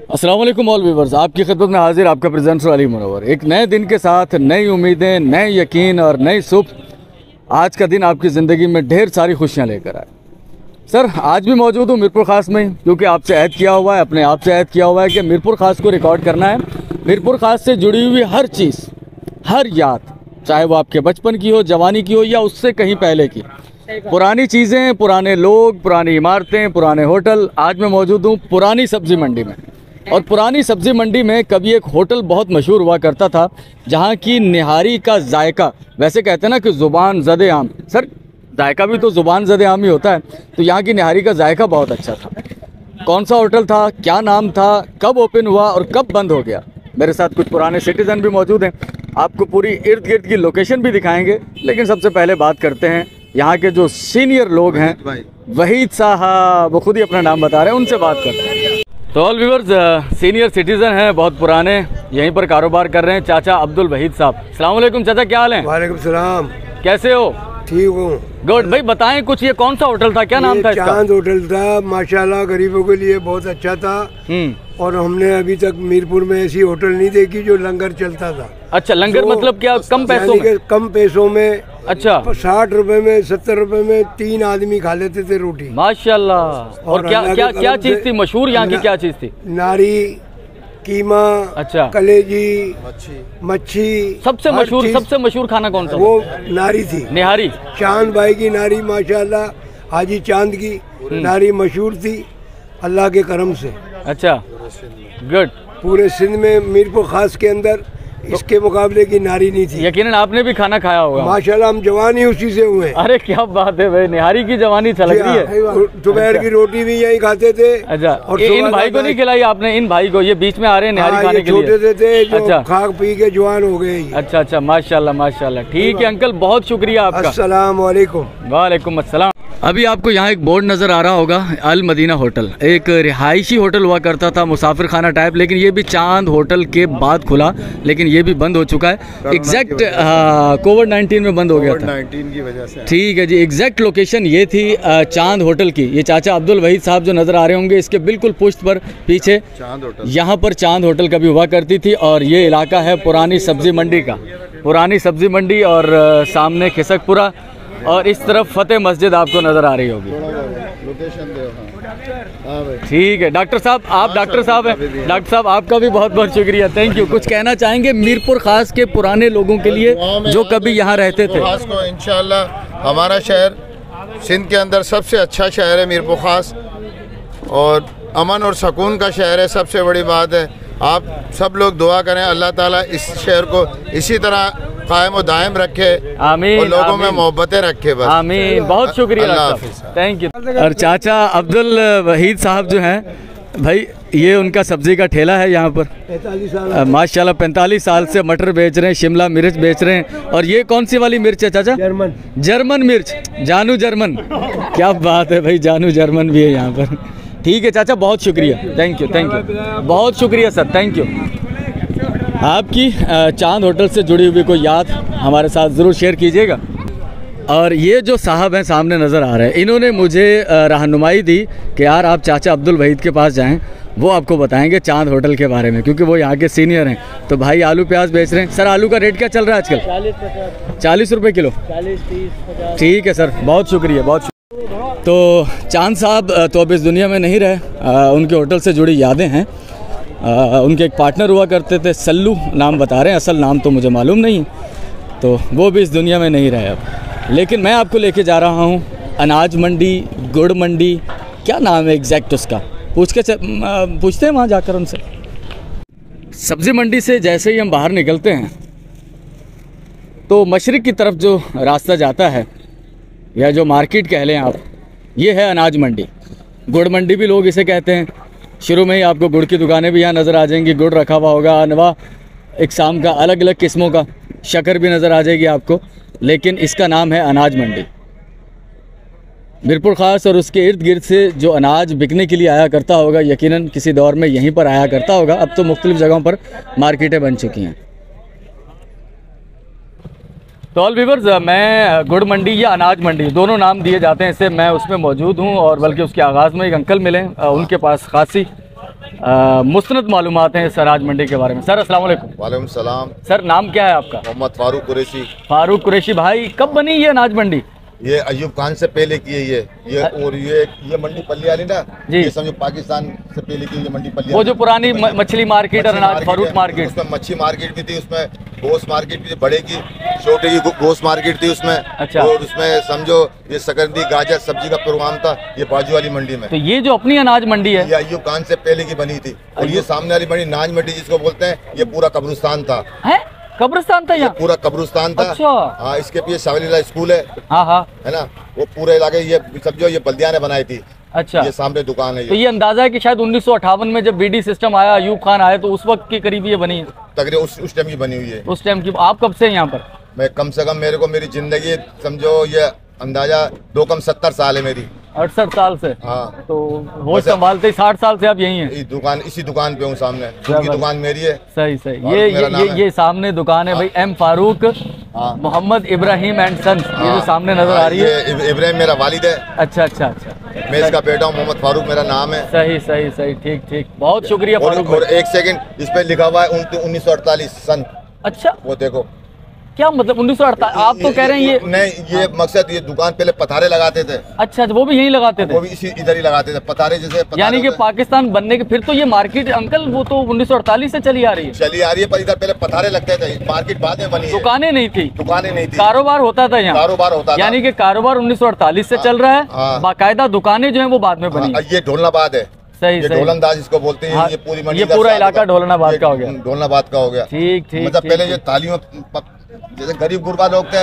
अस्सलाम वालेकुम all viewers, आपकी खिदमत में हाजिर आपका प्रेजेंटर अली मुनव्वर। एक नए दिन के साथ नई उम्मीदें, नए यकीन और नई सुबह। आज का दिन आपकी ज़िंदगी में ढेर सारी खुशियां लेकर आए। सर आज भी मौजूद हूँ मीरपुर ख़ास में, क्योंकि आपसे ऐद किया हुआ है, अपने आप से ऐद किया हुआ है कि मीरपुर ख़ास को रिकॉर्ड करना है। मीरपुर ख़ास से जुड़ी हुई हर चीज़, हर याद, चाहे वो आपके बचपन की हो, जवानी की हो या उससे कहीं पहले की, पुरानी चीज़ें, पुराने लोग, पुरानी इमारतें, पुराने होटल। आज मैं मौजूद हूँ पुरानी सब्ज़ी मंडी में। और पुरानी सब्ज़ी मंडी में कभी एक होटल बहुत मशहूर हुआ करता था, जहाँ की निहारी का जायका, वैसे कहते हैं ना कि ज़ुबान ज़दे आम, सर जायका भी तो ज़ुबान ज़दे आम ही होता है, तो यहाँ की निहारी का जायका बहुत अच्छा था। कौन सा होटल था, क्या नाम था, कब ओपन हुआ और कब बंद हो गया। मेरे साथ कुछ पुराने सिटीज़न भी मौजूद हैं, आपको पूरी इर्द गिर्द की लोकेशन भी दिखाएंगे। लेकिन सबसे पहले बात करते हैं यहाँ के जो सीनियर लोग हैं, वहीद साहब, वो खुद ही अपना नाम बता रहे हैं, उनसे बात करते हैं। तो ऑल व्यूवर्स, सीनियर सिटीज़न हैं, बहुत पुराने, यहीं पर कारोबार कर रहे हैं, चाचा अब्दुल वहीद साहब। अस्सलाम वालेकुम चाचा, क्या हाल है? वालेकुम सलाम। कैसे हो? ठीक हूँ। गुड। भाई बताएं कुछ, ये कौन सा होटल था, क्या नाम था इसका? चांद होटल था, माशाल्लाह गरीबों के लिए बहुत अच्छा था। और हमने अभी तक मीरपुर में ऐसी होटल नहीं देखी जो लंगर चलता था। अच्छा, लंगर मतलब क्या, कम पैसों में? कम पैसों में। अच्छा, 60 रुपए में, 70 रुपए में 3 आदमी खा लेते थे रोटी, माशाल्लाह। और क्या क्या क्या चीज थी मशहूर यहाँ की, क्या चीज थी? नारी, कीमा, अच्छा, कलेजी, मच्छी। सबसे मशहूर खाना कौन सा? वो नारी थी, निहारी। चांद भाई की नारी, माशाल्लाह हाजी चांद की नारी मशहूर थी अल्लाह के करम से। अच्छा, गुड। पूरे सिंध में मीरपुर खास के अंदर इसके मुकाबले की नारी नहीं थी। यकीनन आपने भी खाना खाया होगा। माशाल्लाह हम जवान ही उसी से हुए। अरे क्या बात है भाई, निहारी की जवानी छलक रही है। दोपहर की रोटी भी यहीं खाते थे। अच्छा, और इन भाई को नहीं खिलाई आपने? इन भाई को, ये बीच में आ रहे हैं निहारी खाने के लिए। छोटे थे जो अच्छा, खा पी के जवान हो गए। अच्छा अच्छा, माशाल्लाह माशाल्लाह। ठीक है अंकल, बहुत शुक्रिया आपका। अस्सलाम वालेकुम। वालेकुम अस्सलाम। अभी आपको यहाँ एक बोर्ड नज़र आ रहा होगा, अल मदीना होटल। एक रिहायशी होटल हुआ करता था, मुसाफिर खाना टाइप, लेकिन ये भी चांद होटल के बाद खुला, लेकिन ये भी बंद हो चुका है। एग्जैक्ट कोविड-19 में बंद हो गया था, कोविड-19 की वजह से। ठीक है जी। एग्जैक्ट लोकेशन ये थी चांद होटल की। ये चाचा अब्दुल वहीद साहब जो नज़र आ रहे होंगे, इसके बिल्कुल पुश्त पर पीछे चांद होटल, यहाँ पर चांद होटल कभी हुआ करती थी। और ये इलाका है पुरानी सब्ज़ी मंडी का, पुरानी सब्ज़ी मंडी। और सामने खिसकपुरा और इस तरफ फतेह मस्जिद आपको नजर आ रही होगी। ठीक है डॉक्टर साहब, आप डॉक्टर साहब हैं। डॉक्टर साहब आपका भी बहुत बहुत शुक्रिया, थैंक यू। कुछ कहना चाहेंगे मीरपुर खास के पुराने लोगों के लिए जो कभी यहाँ रहते थे? खास को इंशाल्लाह हमारा शहर सिंध के अंदर सबसे अच्छा शहर है मीरपुर खास, और अमन और सुकून का शहर है। सबसे बड़ी बात है, आप सब लोग दुआ करें अल्लाह ताला इस शहर को इसी तरह कायम और दायम रखे, आमीन, और लोगों में मोहब्बतें रखे, बस आमीन। बहुत शुक्रिया, थैंक यू। और चाचा अब्दुल वहीद साहब जो हैं भाई, ये उनका सब्जी का ठेला है यहाँ पर। 45 साल माशाल्लाह, 45 साल से मटर बेच रहे हैं, शिमला मिर्च बेच रहे हैं। और ये कौन सी वाली मिर्च है चाचा? जर्मन मिर्च, जानू जर्मन। क्या बात है भाई, जानू जर्मन भी है यहाँ पर। ठीक है चाचा, बहुत शुक्रिया, थैंक यू थैंक यू, बहुत शुक्रिया सर, थैंक यू। आपकी चांद होटल से जुड़ी हुई कोई याद हमारे साथ ज़रूर शेयर कीजिएगा। और ये जो साहब हैं सामने नज़र आ रहे हैं, इन्होंने मुझे रहनुमाई दी कि यार आप चाचा अब्दुल वहीद के पास जाएं, वो आपको बताएंगे चांद होटल के बारे में, क्योंकि वो यहाँ के सीनियर हैं। तो भाई आलू प्याज बेच रहे हैं। सर आलू का रेट क्या चल रहा है आजकल? 40 रुपये किलो। 40, 30, ठीक है सर, बहुत शुक्रिया, बहुत शुक्रिया। तो चांद साहब तो अब इस दुनिया में नहीं रहे, उनके होटल से जुड़ी यादें हैं। उनके एक पार्टनर हुआ करते थे, सल्लू नाम बता रहे हैं, असल नाम तो मुझे मालूम नहीं, तो वो भी इस दुनिया में नहीं रहे अब। लेकिन मैं आपको लेके जा रहा हूँ अनाज मंडी, गुड़ मंडी, क्या नाम है एग्जैक्ट उसका, पूछते हैं वहाँ जाकर उनसे। सब्ज़ी मंडी से जैसे ही हम बाहर निकलते हैं तो मशरिक़ की तरफ जो रास्ता जाता है, या जो मार्केट कह लें आप, ये है अनाज मंडी। गुड़ मंडी भी लोग इसे कहते हैं। शुरू में ही आपको गुड़ की दुकानें भी यहाँ नज़र आ जाएंगी, गुड़ रखा हुआ होगा अनवा इकसाम का, अलग अलग किस्मों का, शक्कर भी नज़र आ जाएगी आपको, लेकिन इसका नाम है अनाज मंडी। मीरपुर खास और उसके इर्द गिर्द से जो अनाज बिकने के लिए आया करता होगा, यकीनन किसी दौर में यहीं पर आया करता होगा। अब तो मुख्तलिफ जगहों पर मार्केटें बन चुकी हैं। तो ऑल व्यूअर्स, मैं गुड़ मंडी या अनाज मंडी दोनों नाम दिए जाते हैं इसे, मैं उसमें मौजूद हूँ। और बल्कि उसके आगाज़ में एक अंकल मिले, उनके पास खासी मुस्तनद मालूमात हैं इस अनाज मंडी के बारे में। सर अस्सलाम वालेकुम। वालेकुम सलाम। सर नाम क्या है आपका? मोहम्मद फारूक कुरैशी। फारूक कुरैशी भाई, कब बनी ये अनाज मंडी? ये अयूब खान से पहले की है ये और ये मंडी पल्ली वाली ना जी, ये समझो पाकिस्तान से पहले की ये मंडी पल्ली, वो जो पुरानी मछली मार्केट और अनाज फ्रूट मार्केट, उसमें मच्छी मार्केट भी थी, उसमें गोश्त मार्केट भी थी, बड़े की छोटे की गोश्त मार्केट थी उसमें। अच्छा। और उसमें समझो ये सकरदी गाजर सब्जी का प्रोग्राम था ये बाजू वाली मंडी में। तो ये जो अपनी अनाज मंडी है ये अयूब खान से पहले की बनी थी। और ये सामने वाली मंडी नाज मंडी जिसको बोलते हैं, ये पूरा कब्रिस्तान था। है? कब्रिस्तान था यहाँ? पूरा कब्रिस्तान था। अच्छा। हाँ, इसके पीछे शावलीला स्कूल है। हाँ हाँ, है ना, वो पूरे इलाके ये समझो ये बल्दिया ने बनाई थी। अच्छा। ये सामने दुकान है तो ये अंदाजा है कि शायद 1958 में जब बीडी सिस्टम आया, अयूब खान आए, तो उस वक्त के करीब ये बनी है। तकरीबन उस टाइम की बनी हुई है। उस टाइम की। आप कब से हैं यहाँ पर? मैं कम से कम मेरे को मेरी जिंदगी समझो ये अंदाजा 70 साल है मेरी। 68 साल से? हाँ। तो होश संभालते 60 साल से आप यही हैं? इसी दुकान पे हूँ सामने, उनकी दुकान मेरी है। सही सही। ये सामने दुकान है भाई, M Farooq Mohammad Ibrahim and sons, ये जो सामने नजर आ रही है। इब्राहिम मेरा वालिद है। अच्छा अच्छा अच्छा। मैं इसका बेटा हूँ, मोहम्मद फारूक मेरा नाम है। सही सही सही, ठीक ठीक, बहुत शुक्रिया फारूक। और एक सेकंड, इस पे लिखा हुआ है 1948 सन। अच्छा, वो देखो क्या मतलब 1948? आप तो कह रहे हैं ये नहीं, ये मकसद ये दुकान पहले पथारे लगाते थे। अच्छा, वो भी यहीं लगाते थे? वो भी इधर ही लगाते थे पथारे, जैसे यानी कि पाकिस्तान बनने के फिर तो ये मार्केट अंकल वो तो 1948 से चली आ रही है। पर इधर पहले पथारे लगते थे, मार्केट बाद में बनी। दुकानें नहीं थी? दुकानें नहीं थी, कारोबार होता था यहाँ। कारोबार होता था। यानी कि कारोबार 1948 से चल रहा है, बाकायदा दुकानें जो है वो बाद में बनी। ये ढोलनाबाद है। सही सही, ढोलनदाज इसको बोलते हैं। ये पूरी मंडी, ये पूरा इलाका ढोलनाबाद का हो गया। ढोलनाबाद का हो गया। ठीक ठीक। मतलब पहले ये तालियों जैसे गरीब गुरबा लोग थे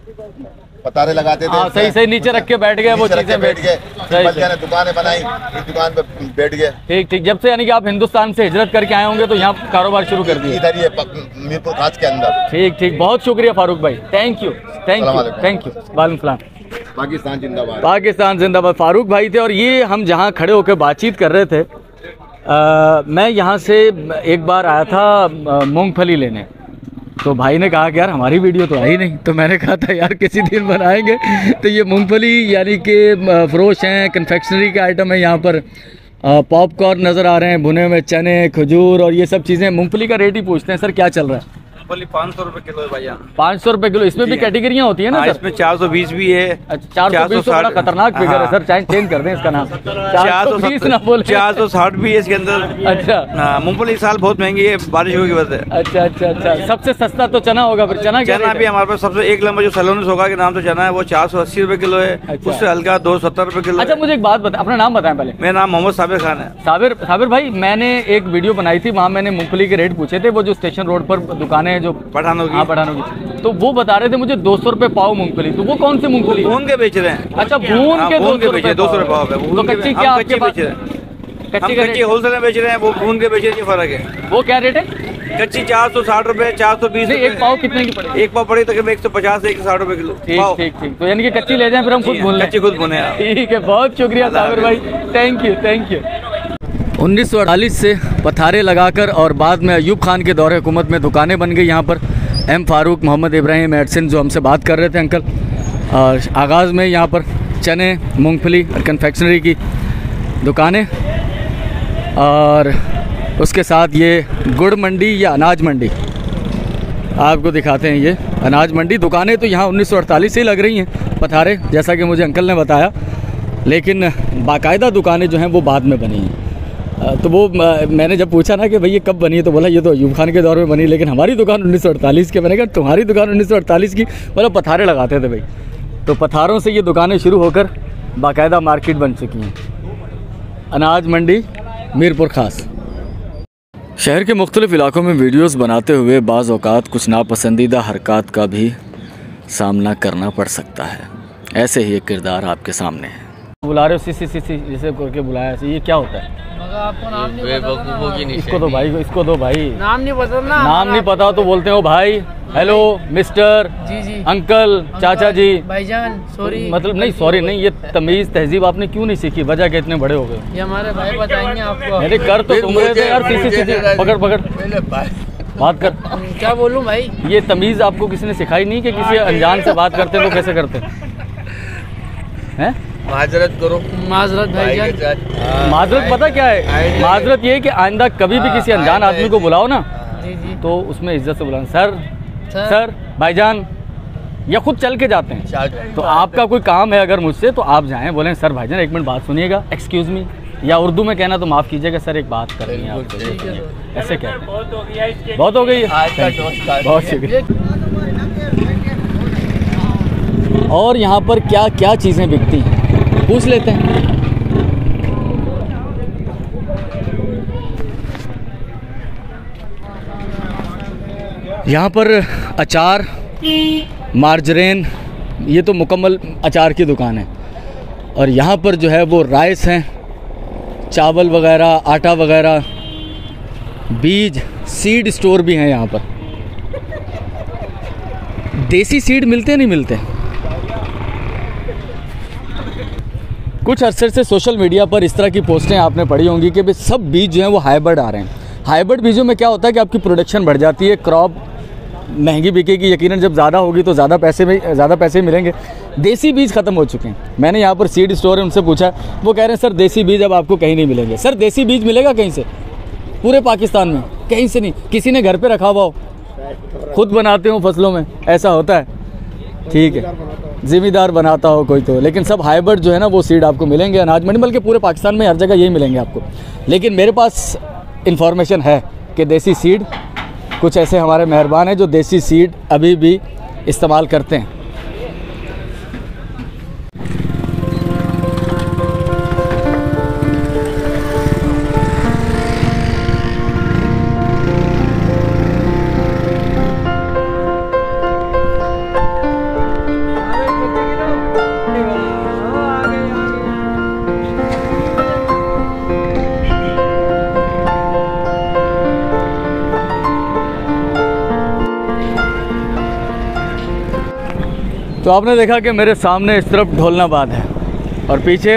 पतारे लगाते थे। हाँ, सही सही, नीचे रख के बैठ गए, वो चीजें बैठ गए, दुकानें बनाई, इस दुकान पे बैठ गए। ठीक ठीक। जब से यानी कि आप हिंदुस्तान से हिजरत करके आए होंगे तो यहाँ कारोबार शुरू कर दिया इधर ही मीरपुर खास के अंदर। ठीक ठीक, बहुत शुक्रिया फारूक भाई, thank you thank you thank you. वालेकुम सलाम। पाकिस्तान जिंदाबाद। पाकिस्तान जिंदाबाद। फारूक भाई थे और ये हम जहाँ खड़े होकर बातचीत कर रहे थे, मैं यहाँ से एक बार आया था मूंगफली लेने, तो भाई ने कहा कि यार हमारी वीडियो तो आई नहीं, तो मैंने कहा था यार किसी दिन बनाएंगे। तो ये मूंगफली यानी कि फ़रोश हैं, कन्फेक्शनरी के आइटम है यहाँ पर, पॉपकॉर्न नज़र आ रहे हैं, भुने हुए चने, खजूर और ये सब चीज़ें। मूंगफली का रेट ही पूछते हैं, सर क्या चल रहा है? मूंगफली 500 रुपए किलो है भैया। 500 रुपए किलो? इसमें भी कैटेगरियाँ होती है ना सर? इसमें 420 भी है। अच्छा, 420 तो बड़ा खतरनाक फिगर है सर, चाहे चेंज कर दें इसका नाम, 420 ना बोले। 460 भी है इसके अंदर। अच्छा, मूंगफली इस साल बहुत महंगी है बारिश की वजह से। अच्छा अच्छा अच्छा। सबसे सस्ता तो चना होगा फिर? चना भी हमारे पास सबसे एक नंबर जो सलोनी सोगा के नाम से चना है वो 480 रुपए किलो है। उससे हल्का 270 रुपए किलो। अच्छा, मुझे एक बात बताएं, अपना नाम बताएं पहले। मेरा नाम मोहम्मद साबिर खान है। साबिर भाई, मैंने एक वीडियो बनाई थी, वहाँ मैंने मूंगफली के रेट पूछे थे, वो जो स्टेशन रोड पर दुकानें जो पठानों की, तो वो बता रहे थे मुझे 200 रुपए पाव मूंगफली। तो वो कौन सी मूंगफली? भून के बेच रहे हैं। अच्छा, भून के 200 रुपए पाव है। तो कच्ची क्या आपके पास? कच्ची होलसेल में बेच रहे हैं, वो भून के बेच रहे हैं, फर्क है। वो क्या रेट है? कच्ची 460 रुपए, 420। एक पाव कितने की पड़ेगी? एक पाव पड़ी तकरीबन 150 से 160 रुपए किलो। ठीक ठीक ठीक। तो यानी कि कच्ची ले जाएं फिर हम खुद भून लें? कच्ची खुद भुने। ठीक है, बहुत शुक्रिया साबिर भाई, थैंक यू थैंक यू। 1948 से पथारे लगाकर और बाद में अयूब खान के दौरे हुकूमत में दुकानें बन गई यहाँ पर। एम फारूक मोहम्मद इब्राहिम एडसन जो हमसे बात कर रहे थे अंकल, आगाज़ में यहाँ पर चने, मूंगफली और कन्फेक्शनरी की दुकानें, और उसके साथ ये गुड़ मंडी या अनाज मंडी आपको दिखाते हैं। ये अनाज मंडी दुकानें तो यहाँ 1948 से ही लग रही हैं, पथारे जैसा कि मुझे अंकल ने बताया, लेकिन बाकायदा दुकानें जो हैं वो बाद में बनी हैं। तो वो मैंने जब पूछा ना कि भाई ये कब बनी है, तो बोला ये तो अयूब खान के दौर में बनी, लेकिन हमारी दुकान 1948 की। मैंने कहा तुम्हारी दुकान 1948 की? बोला पथारे लगाते थे भाई। तो पथारों से ये दुकानें शुरू होकर बाकायदा मार्केट बन चुकी हैं। अनाज मंडी मीरपुर खास। शहर के मुख्तलिफ इलाकों में वीडियोस बनाते हुए बाज़ औक़ात कुछ नापसंदीदा हरकत का भी सामना करना पड़ सकता है। ऐसे ही एक किरदार आपके सामने है। बुला रहे हो सी जैसे करके बुलाया, ये क्या होता है? आपको नाम नहीं पता? इसको दो भाई, इसको दो भाई। नाम नहीं पता ना? नाम नहीं पता तो बोलते हो भाई, हेलो मिस्टर, जी जी, अंकल, चाचा जी, भाईजान, सॉरी। मतलब नहीं सॉरी नहीं, ये तमीज़ तहजीब आपने क्यों नहीं सीखी? वजह क्या, इतने बड़े हो गए? ये हमारे भाई बताएंगे आपको। अरे कर तो तुम रहे थे यार, पकड़ पकड़ बात कर। क्या बोलूं भाई? ये तमीज़ आपको किसी ने सिखाई नहीं कि किसी अनजान से बात करते तो कैसे करते हैं? माजरत करो माजरत भाई के भाईजान। साथ। माजरत पता क्या है, माजरत ये है कि आइंदा कभी भी किसी अनजान आइंदा आदमी को बुलाओ ना जी जी तो उसमें इज्जत से बुलाना, सर सर। सर भाईजान, या खुद चल के जाते हैं। तो आपका कोई काम है अगर मुझसे तो आप जाएं, बोलें सर भाईजान एक मिनट बात सुनिएगा, एक्सक्यूज़ मी, या उर्दू में कहना तो माफ़ कीजिएगा सर एक बात करनी है आपसे, ऐसे कहते हैं। बहुत हो गई है, आज का दोस्त का बहुत शुक्रिया। और यहाँ पर क्या क्या चीज़ें बिकती हैं पूछ लेते हैं। यहाँ पर अचार, मार्जरीन, ये तो मुकम्मल अचार की दुकान है। और यहाँ पर जो है वो राइस हैं, चावल वगैरह, आटा वगैरह, बीज, सीड स्टोर भी हैं यहाँ पर। देसी सीड मिलते नहीं मिलते? कुछ अरसे से सोशल मीडिया पर इस तरह की पोस्टें आपने पढ़ी होंगी कि भाई सब बीज जो हैं वो हाइब्रिड आ रहे हैं। हाइब्रिड बीजों में क्या होता है कि आपकी प्रोडक्शन बढ़ जाती है, क्रॉप महंगी बिकेगी, यकीनन जब ज़्यादा होगी तो ज़्यादा पैसे मिलेंगे। देसी बीज ख़त्म हो चुके हैं। मैंने यहाँ पर सीड स्टोर है, उनसे पूछा, वो कह रहे हैं सर देसी बीज अब आपको कहीं नहीं मिलेंगे। सर देसी बीज मिलेगा कहीं से? पूरे पाकिस्तान में कहीं से नहीं। किसी ने घर पे रखा हुआ हो, खुद बनाते हो फसलों में, ऐसा होता है, ठीक है, ज़िम्मेदार बनाता हो कोई तो। लेकिन सब हाइब्रिड जो है ना वो सीड आपको मिलेंगे अनाज मंडी, बल्कि पूरे पाकिस्तान में हर जगह यही मिलेंगे आपको। लेकिन मेरे पास इन्फॉर्मेशन है कि देसी सीड, कुछ ऐसे हमारे मेहरबान हैं जो देसी सीड अभी भी इस्तेमाल करते हैं। तो आपने देखा कि मेरे सामने इस तरफ ढोलनाबाद है और पीछे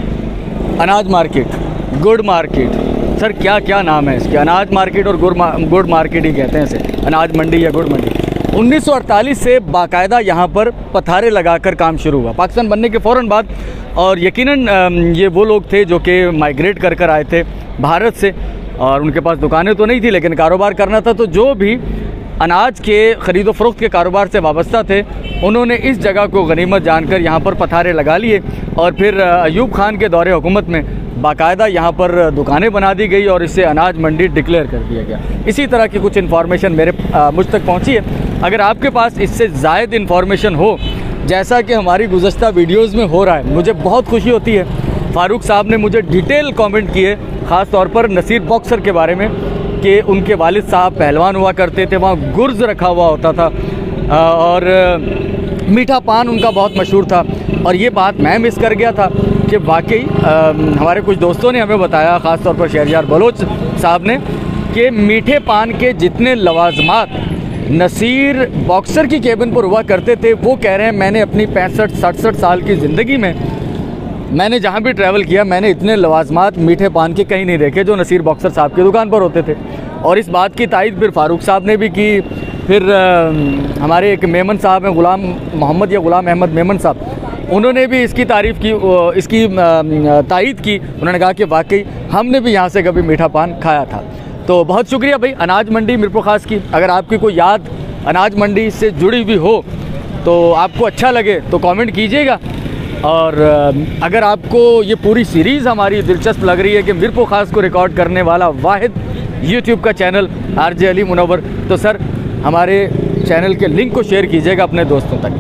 अनाज मार्केट, गुड़ मार्केट। सर क्या क्या नाम है इसके? अनाज मार्केट और गुड़ मार्केट ही कहते हैं इसे, अनाज मंडी या गुड़ मंडी। 1948 से बाकायदा यहाँ पर पथारे लगाकर काम शुरू हुआ पाकिस्तान बनने के फ़ौरन बाद। और यकीनन ये वो लोग थे जो कि माइग्रेट कर आए थे भारत से, और उनके पास दुकानें तो नहीं थी लेकिन कारोबार करना था। तो जो भी अनाज के ख़रीदो फ़रोख्त के कारोबार से वाबस्ता थे, उन्होंने इस जगह को गनीमत जानकर यहाँ पर पथारे लगा लिए। और फिर अयूब खान के दौरे हुकूमत में बाकायदा यहाँ पर दुकानें बना दी गई और इसे अनाज मंडी डिक्लेयर कर दिया गया। इसी तरह की कुछ इन्फॉर्मेशन मुझ तक पहुँची है। अगर आपके पास इससे ज़ायद इन्फॉर्मेशन हो, जैसा कि हमारी गुज़श्ता वीडियोज़ में हो रहा है, मुझे बहुत खुशी होती है। फ़ारूक साहब ने मुझे डिटेल कमेंट किए, ख़ास तौर पर नसीर बॉक्सर के बारे में, कि उनके वालिद साहब पहलवान हुआ करते थे, वहाँ गुर्ज़ रखा हुआ होता था और मीठा पान उनका बहुत मशहूर था। और ये बात मैं मिस कर गया था कि वाकई हमारे कुछ दोस्तों ने हमें बताया, ख़ास तौर पर शहरयार बलोच साहब ने, कि मीठे पान के जितने लवाजमात नसीर बॉक्सर की केबिन पर हुआ करते थे, वो कह रहे हैं मैंने अपनी 65-67 साल की ज़िंदगी में मैंने जहाँ भी ट्रैवल किया, मैंने इतने लवाजमात मीठे पान के कहीं नहीं देखे जो नसीर बॉक्सर साहब की दुकान पर होते थे। और इस बात की तायद फिर फ़ारूक साहब ने भी की। फिर हमारे एक मेमन साहब हैं, गुलाम मोहम्मद या गुलाम अहमद मेमन साहब, उन्होंने भी इसकी तारीफ़ की, इसकी तायद की। उन्होंने कहा कि वाकई हमने भी यहाँ से कभी मीठा पान खाया था। तो बहुत शुक्रिया भाई अनाज मंडी मीरपुर ख़ास की। अगर आपकी कोई याद अनाज मंडी से जुड़ी हुई हो तो आपको अच्छा लगे तो कमेंट कीजिएगा। और अगर आपको ये पूरी सीरीज़ हमारी दिलचस्प लग रही है कि मीरपुर ख़ास को रिकॉर्ड करने वाला वाहिद यूट्यूब का चैनल RJ अली मुनव्वर, तो सर हमारे चैनल के लिंक को शेयर कीजिएगा अपने दोस्तों तक।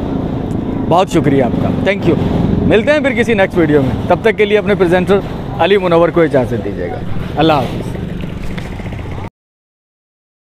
बहुत शुक्रिया आपका, थैंक यू। मिलते हैं फिर किसी नेक्स्ट वीडियो में, तब तक के लिए अपने प्रेजेंटर अली मुनव्वर को इजाज़त दीजिएगा। अल्लाह हाफ़िज़।